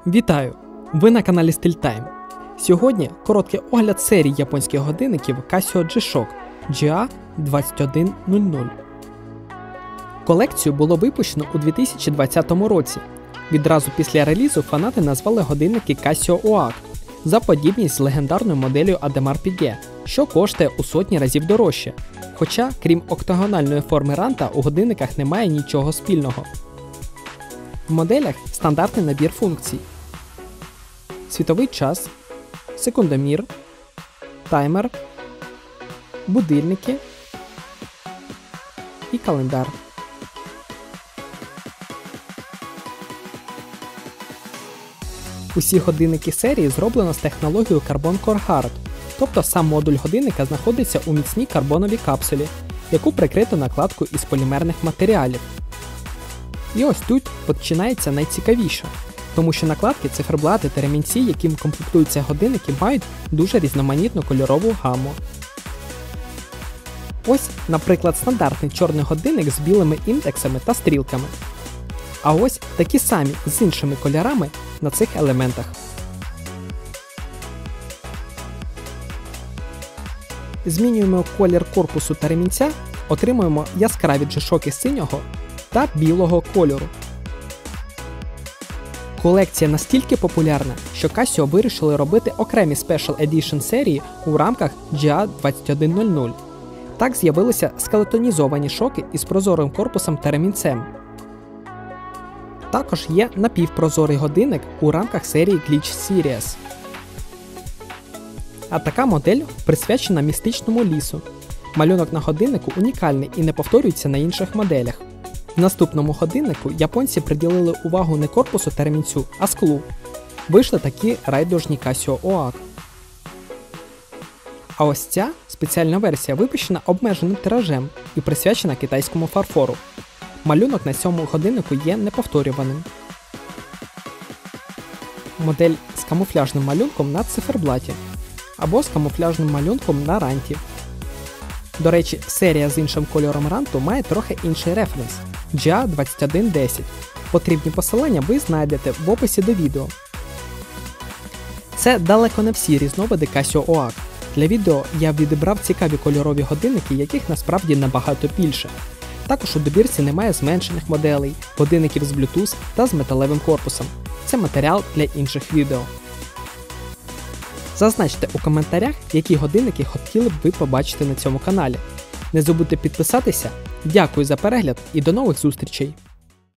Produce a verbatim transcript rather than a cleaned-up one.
Вітаю! Ви на каналі StyleTime. Сьогодні короткий огляд серії японських годинників Casio G-Shock джі ей двадцять один нуль нуль. Колекцію було випущено у дві тисячі двадцятому році. Відразу після релізу фанати назвали годинники Casio о ей сі за подібність з легендарною моделлю Audemars Piguet, що коштує у сотні разів дорожче. Хоча, крім октагональної форми ранта, у годинниках немає нічого спільного. В моделях стандартний набір функцій: світовий час, секундомір, таймер, будильники і календар. Усі годинники серії зроблено з технологією Carbon Core Hard, тобто сам модуль годинника знаходиться у міцній карбоновій капсулі, яку прикрито накладкою із полімерних матеріалів. І ось тут починається найцікавіше, тому що накладки, циферблати та ремінці, яким комплектуються годинники, мають дуже різноманітну кольорову гаму. Ось, наприклад, стандартний чорний годинник з білими індексами та стрілками. А ось такі самі з іншими кольорами на цих елементах. Змінюємо колір корпусу та ремінця, отримуємо яскраві G-Shock синього та білого кольору. Колекція настільки популярна, що Casio вирішили робити окремі Special Edition серії у рамках джі ей двадцять один нуль нуль. Так з'явилися скелетонізовані шоки із прозорим корпусом та ремінцем. Також є напівпрозорий годинник у рамках серії Glitch Series. А така модель присвячена містичному лісу. Малюнок на годиннику унікальний і не повторюється на інших моделях. В наступному годиннику японці приділили увагу не корпусу та ремінцю, а склу. Вийшли такі райдужні Casio о ей сі. А ось ця спеціальна версія випущена обмеженим тиражем і присвячена китайському фарфору. Малюнок на цьому годиннику є неповторюваним. Модель з камуфляжним малюнком на циферблаті або з камуфляжним малюнком на ранті. До речі, серія з іншим кольором ранту має трохи інший референс – джі ей двадцять один десять. Потрібні посилання ви знайдете в описі до відео. Це далеко не всі різновиди Casio о ей сі. Для відео я відібрав цікаві кольорові годинники, яких насправді набагато більше. Також у добірці немає зменшених моделей, годинників з Bluetooth та з металевим корпусом. Це матеріал для інших відео. Зазначте у коментарях, які годинники хотіли б ви побачити на цьому каналі. Не забудьте підписатися. Дякую за перегляд і до нових зустрічей!